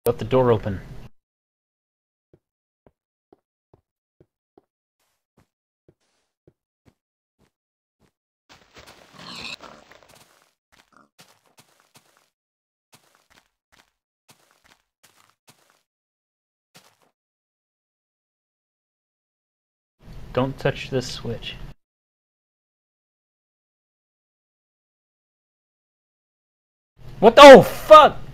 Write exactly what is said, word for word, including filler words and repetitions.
Left the door open. Don't touch this switch. What the- oh fuck!